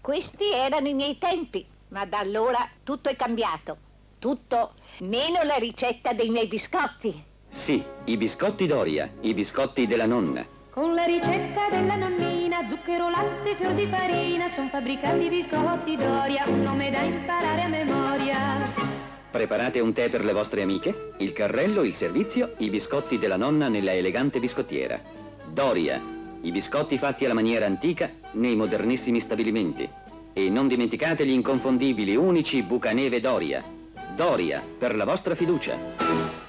Questi erano i miei tempi, ma da allora tutto è cambiato. Tutto, meno la ricetta dei miei biscotti. Sì, i biscotti Doria, i biscotti della nonna. Con la ricetta della nonnina, zucchero, latte, fior di farina, son fabbricati i biscotti Doria, un nome da imparare a memoria. Preparate un tè per le vostre amiche, il carrello, il servizio, i biscotti della nonna nella elegante biscottiera. Doria, i biscotti fatti alla maniera antica nei modernissimi stabilimenti. E non dimenticate gli inconfondibili, unici Bucaneve Doria. Doria, per la vostra fiducia.